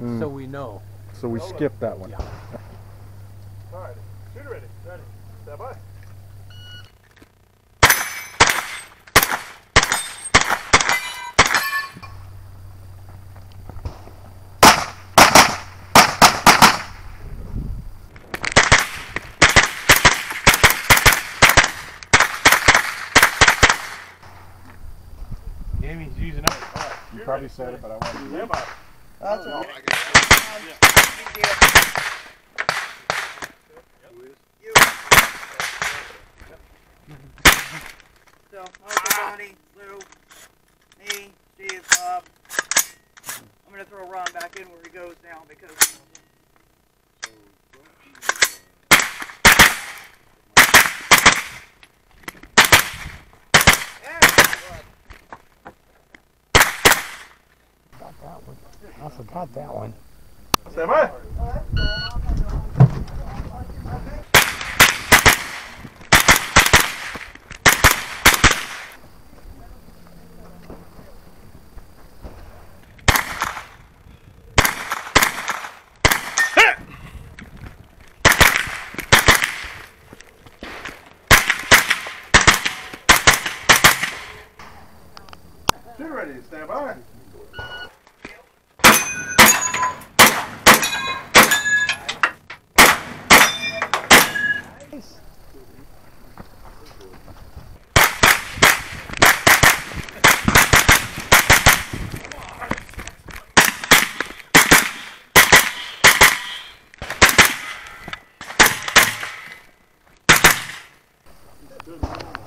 so we know. So we skipped that one. Yeah. All right. Shooter ready. Ready. Stand by. Amy's using up. You probably said it, but I want to. Stand by. That's all. So, Uncle Bonnie, Lou, me, Steve, Bob. I'm going to throw Ron back in where he goes now because... I forgot that one. Stand by. Shooter ready. Stand by. Good.